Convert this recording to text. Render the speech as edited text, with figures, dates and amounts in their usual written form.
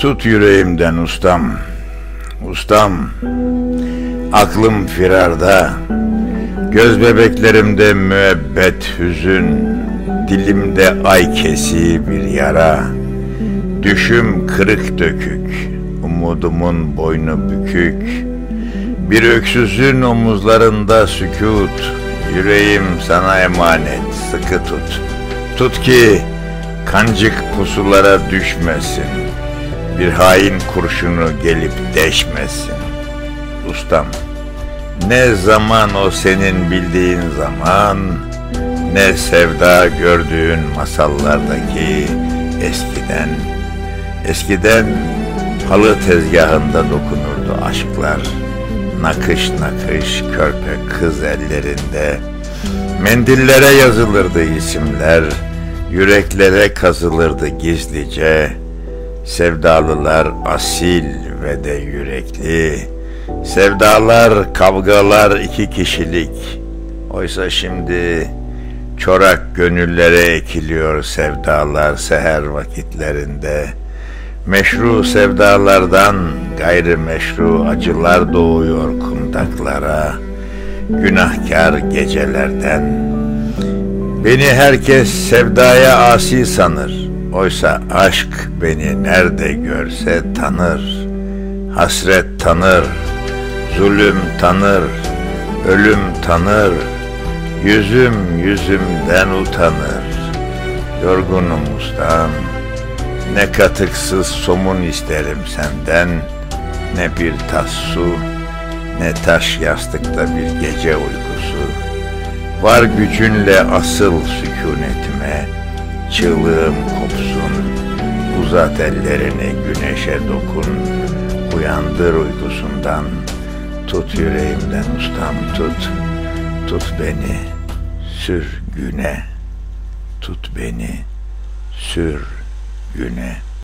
Tut yüreğimden ustam, ustam. Aklım firarda, göz bebeklerimde müebbet hüzün, dilimde ay kesiği bir yara. Düşüm kırık dökük, umudumun boynu bükük. Bir öksüzün omuzlarında sükût, yüreğim sana emanet, sıkı tut. Tut ki kancık pusulara düşmesin, bir hain kurşunu gelip deşmesin. Ustam, ne zaman o senin bildiğin zaman, ne sevda gördüğün masallardaki eskiden halı tezgahında dokunurdu aşklar. Nakış nakış körpe kız ellerinde, mendillere yazılırdı isimler, yüreklere kazılırdı gizlice. Sevdalılar asil ve de yürekli, sevdalar, kavgalar iki kişilik. Oysa şimdi çorak gönüllere ekiliyor sevdalar seher vakitlerinde. Meşru sevdalardan gayrimeşru acılar doğuyor kundaklara, günahkar gecelerden. Beni herkes sevdaya asi sanır, oysa aşk beni nerede görse tanır. Hasret tanır, zulüm tanır, ölüm tanır, yüzüm yüzümden utanır. Yorgunum ustam, ne katıksız somun isterim senden, ne bir tas su, ne taş yastıkta bir gece uykusu. Var gücünle asıl sükunetime, çığlığım kopsun, uzat ellerini güneşe dokun, uyandır uykusundan, tut yüreğimden ustam tut, tut beni, sür güne, tut beni, sür güne.